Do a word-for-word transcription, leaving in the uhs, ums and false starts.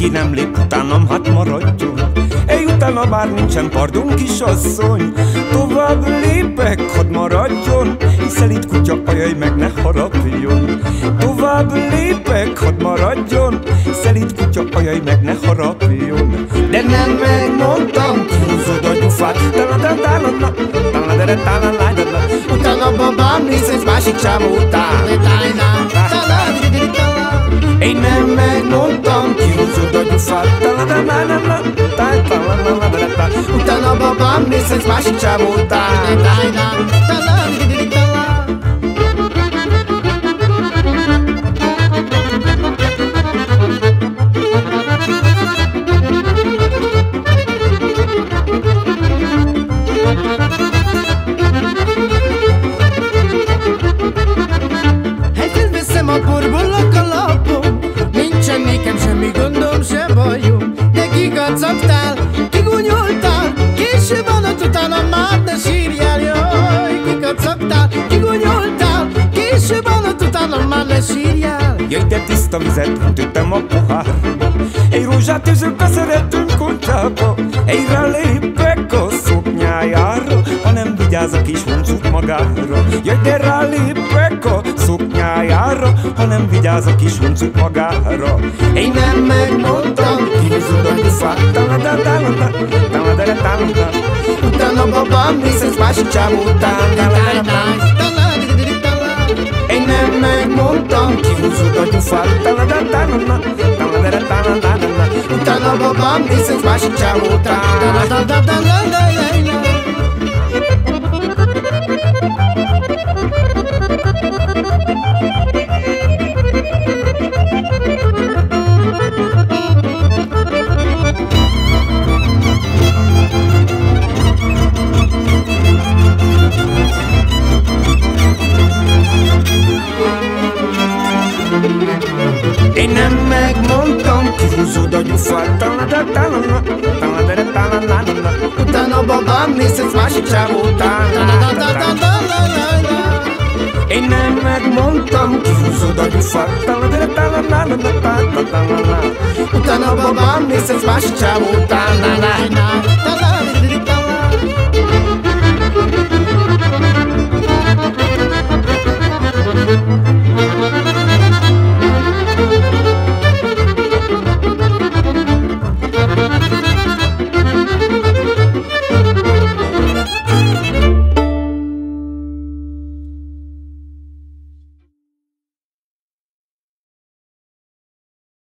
ki nem lép utánam, hát maradjon. Ej, utána bár nincsen pardon, kisasszony, tovább lépek, hadd maradjon. Szelíd kutya, ajaj, meg ne harapjon. Tovább lépek, hadd maradjon. Szelíd kutya, ajaj, meg ne harapjon. De nem megmondtam, kihúzod a gyufát. Utána babám néz egy másik csávó után. Én nem megmondtam, kihúzod a gyufát. Utána babám néz egy másik csávó után. A borból a kalapom, nincsen nékem semmi gondom, se bajom. De kikacagtál, kigunyoltál, később vannak utána már ne sírjál. Jaj, kikacagtál, kigunyoltál, később vannak utána már ne sírjál. Jaj, de tiszta vizet öntöttem a pohárba, egy rózsát és beszerettünk kutyába. Egyre lépek a szoknyájára, ha nem vigyáz a kis huncut magára. Jaj, de rálépek a szoknyájára, ha nem vigyáz a kis huncut magára. Én nem megmondtam, kihúzod a gyufát. Utána babám néz egy másik csávó után. Én nem megmondtam, kihúzod a gyufát. Utána babám néz egy másik csávó után. Én nem megmondtam, kihúzod a gyufát. Utána babám néz egy másik csávó után. Én nem megmondtam, kihúzod a gyufát. Utána babám néz egy másik csávó után.